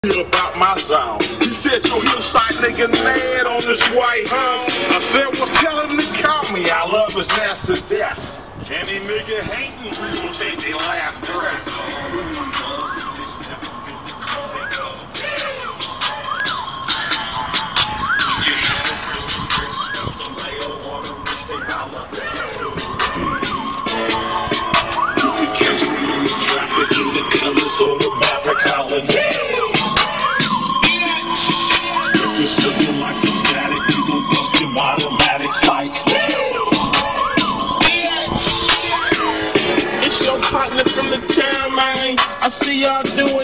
about my sound. He said, yo, hillside nigga mad on this white house. I said, well, tell him to call me. I love his ass to death. Any nigga hating, we gon' take their last breath. Partner from the town, man. I see y'all doing